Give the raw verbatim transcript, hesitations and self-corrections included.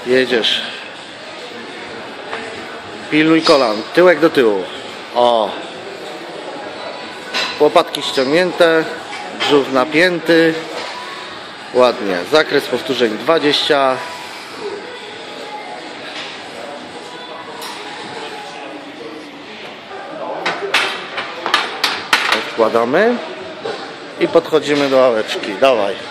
Jedziesz. Pilnuj kolan, tyłek do tyłu. O. Łopatki ściągnięte, brzuch napięty. Ładnie. Zakres powtórzeń dwadzieścia. Odkładamy i podchodzimy do ławeczki. Dawaj.